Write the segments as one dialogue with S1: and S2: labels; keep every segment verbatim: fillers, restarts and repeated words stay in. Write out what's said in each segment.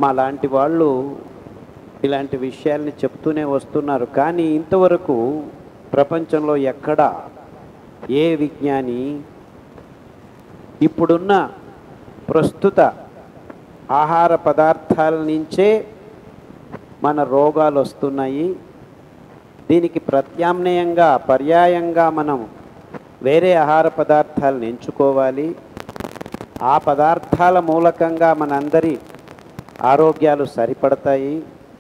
S1: మా లాంటి వాళ్ళు ఇలాంటి విషయాల్ని చెప్తూనే వస్తున్నారు. కానీ ఇంతవరకు ప్రపంచంలో ఎక్కడ ఏ విజ్ఞాని ఇప్పుడున్న ప్రస్తుత ఆహార పదార్థాల నుంచే మన రోగాలు వస్తున్నాయి, దీనికి ప్రత్యామ్నాయంగా పర్యాయంగా మనం వేరే ఆహార పదార్థాలను ఎంచుకోవాలి, ఆ పదార్థాల మూలకంగా మనందరి ఆరోగ్యాలు సరిపడతాయి,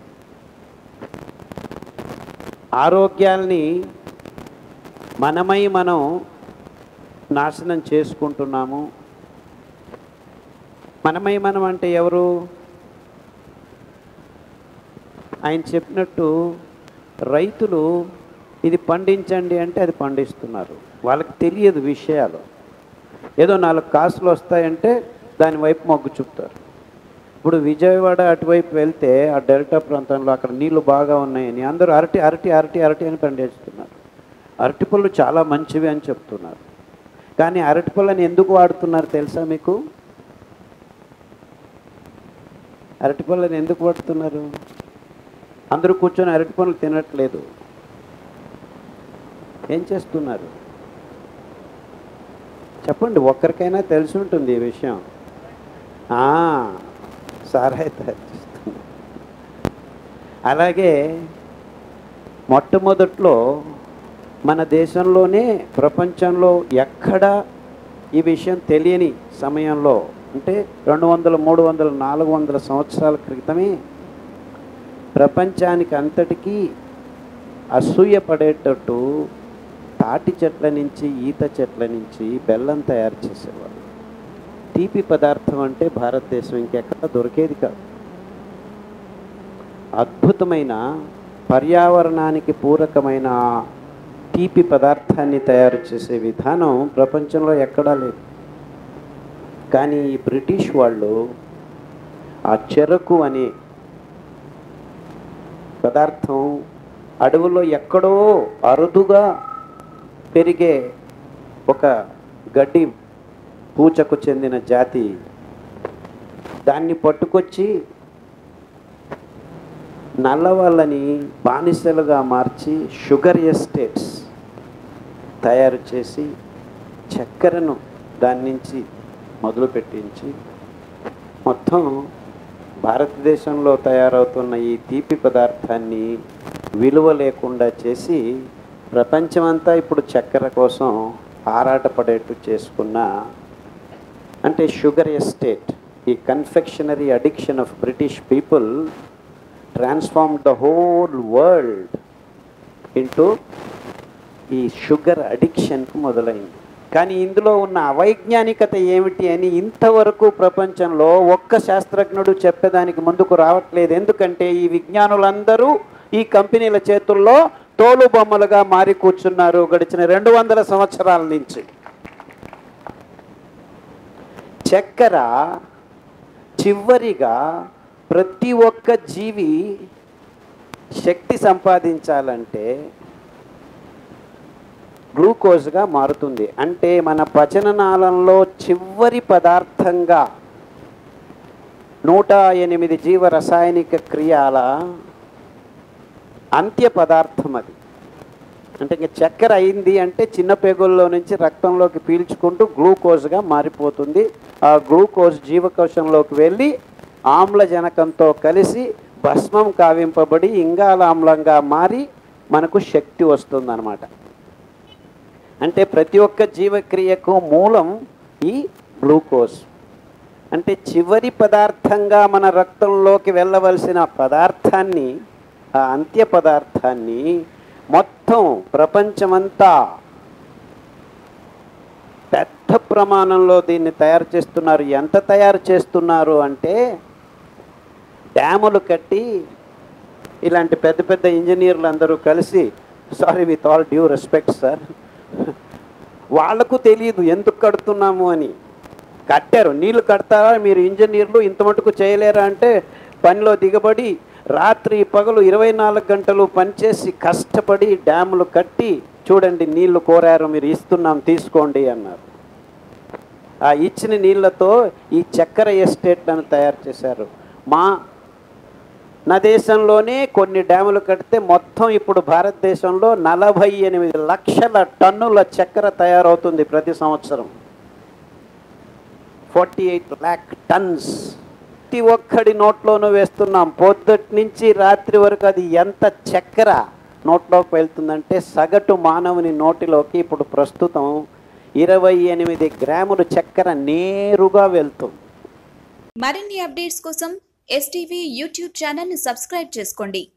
S1: ఆరోగ్యాల్ని మనమై మనం నాశనం చేసుకుంటున్నాము. మనమై మనం అంటే ఎవరు? ఆయన చెప్పినట్టు రైతులు ఇది పండించండి అంటే అది పండిస్తున్నారు, వాళ్ళకి తెలియదు విషయాలు. ఏదో నాలుగు కాసులు వస్తాయంటే దాని వైపు మొగ్గు చూపుతారు. ఇప్పుడు విజయవాడ అటువైపు వెళ్తే ఆ డెల్టా ప్రాంతంలో అక్కడ నీళ్లు బాగా ఉన్నాయని అందరూ అరటి అరటి అరటి అరటి అని పండిస్తున్నారు. అరటిపళ్ళు చాలా మంచివి అని చెప్తున్నారు. కానీ అరటిపళ్ళని ఎందుకు వాడుతున్నారు తెలుసా మీకు? అరటిపళ్ళని ఎందుకు వాడుతున్నారు? అందరూ కూర్చొని అరటిపళ్ళు తినట్లేదు, ఏం చేస్తున్నారు చెప్పండి, ఒక్కరికైనా తెలిసి ఉంటుంది ఈ విషయం. సారాయి తయారు చేస్తుంది. అలాగే మొట్టమొదట్లో మన దేశంలోనే ప్రపంచంలో ఎక్కడ ఈ విషయం తెలియని సమయంలో, అంటే రెండు వందల మూడు వందల నాలుగు వందల సంవత్సరాల క్రితమే ప్రపంచానికి అంతటికీ అసూయ పడేటట్టు తాటి చెట్ల నుంచి ఈత చెట్ల నుంచి బెల్లం తయారు చేసేవాళ్ళు. తీపి పదార్థం అంటే భారతదేశం ఇంకెక్కడ దొరికేది కాదు. అద్భుతమైన పర్యావరణానికి పూరకమైన తీపి పదార్థాన్ని తయారు చేసే విధానం ప్రపంచంలో ఎక్కడా లేదు. కానీ ఈ బ్రిటిష్ వాళ్ళు ఆ చెరకు అనే పదార్థం అడవుల్లో ఎక్కడో అరుదుగా పెరిగే ఒక గడ్డి పూచకు చెందిన జాతి, దాన్ని పట్టుకొచ్చి నల్లవాళ్ళని బానిసలుగా మార్చి షుగర్ ఎస్టేట్స్ తయారు చేసి చక్కెరను దాని నుంచి మొదలు పెట్టించి మొత్తం భారతదేశంలో తయారవుతున్న ఈ తీపి పదార్థాన్ని విలువ లేకుండా చేసి ప్రపంచమంతా ఇప్పుడు చక్కెర కోసం ఆరాటపడేట్టు చేసుకున్న, అంటే షుగర్ ఎస్టేట్, ఈ confectionery addiction of British people transform the whole world into ఈ షుగర్ అడిక్షన్కు మొదలైంది. కానీ ఇందులో ఉన్న అవైజ్ఞానికత ఏమిటి అని ఇంతవరకు ప్రపంచంలో ఒక్క శాస్త్రజ్ఞుడు చెప్పేదానికి ముందుకు రావట్లేదు. ఎందుకంటే ఈ విజ్ఞానులందరూ ఈ కంపెనీల చేతుల్లో తోలు బొమ్మలుగా మారి కూర్చున్నారు గడిచిన రెండు వందల సంవత్సరాల నుంచి. చక్కెర చివరిగా ప్రతి ఒక్క జీవి శక్తి సంపాదించాలంటే గ్లూకోజ్గా మారుతుంది. అంటే మన పచననాళంలో చివరి పదార్థంగా నూట ఎనిమిది జీవ రసాయనిక క్రియాల అంత్య పదార్థం అది. అంటే ఇంక చక్కెర అయింది అంటే చిన్న పేగుల్లో నుంచి రక్తంలోకి పీల్చుకుంటూ గ్లూకోజ్గా మారిపోతుంది. ఆ గ్లూకోజ్ జీవకోశంలోకి వెళ్ళి ఆమ్లజనకంతో కలిసి భస్మం కావింపబడి ఇంగాలామ్లంగా మారి మనకు శక్తి వస్తుందన్నమాట. అంటే ప్రతి ఒక్క జీవక్రియకు మూలం ఈ గ్లూకోజ్. అంటే చివరి పదార్థంగా మన రక్తంలోకి వెళ్ళవలసిన పదార్థాన్ని, ఆ అంత్య పదార్థాన్ని మొత్తం ప్రపంచమంతా పెద్ద ప్రమాణంలో దీన్ని తయారు చేస్తున్నారు. ఎంత తయారు చేస్తున్నారు అంటే డ్యాములు కట్టి ఇలాంటి పెద్ద పెద్ద ఇంజనీర్లు అందరూ కలిసి, sorry with all due respect sir, వాళ్లకు తెలియదు ఎందుకు కడుతున్నాము అని. కట్టారు, నీళ్లు కడతారా మీరు ఇంజనీర్లు, ఇంత మటుకు చేయలేరా అంటే పనిలో దిగబడి రాత్రి పగలు ఇరవై నాలుగు గంటలు పనిచేసి కష్టపడి డ్యాములు కట్టి చూడండి నీళ్లు కోరారు, మీరు ఇస్తున్నాం తీసుకోండి అన్నారు. ఆ ఇచ్చిన నీళ్లతో ఈ చక్కెర ఎస్టేట్లను తయారు చేశారు. మా నా దేశంలోనే కొన్ని డ్యాములు కడితే మొత్తం ఇప్పుడు భారతదేశంలో నలభై ఎనిమిది లక్షల టన్నుల చక్కెర తయారవుతుంది ప్రతి సంవత్సరం. ఫార్టీ ఎయిట్ ల్యాక్ టన్స్ ప్రతి ఒక్కడి నోట్లోనూ వేస్తున్నాం. పొద్దుటి నుంచి రాత్రి వరకు అది ఎంత చక్కెర నోట్లోకి వెళ్తుందంటే సగటు మానవుని నోటిలోకి ఇప్పుడు ప్రస్తుతం ఇరవై ఎనిమిది గ్రాములు చక్కెర నేరుగా వెళ్తుంది.
S2: మరిన్ని అప్డేట్స్ కోసం ఎస్టీవీ యూట్యూబ్ ఛానల్ని సబ్స్క్రైబ్ చేసుకోండి.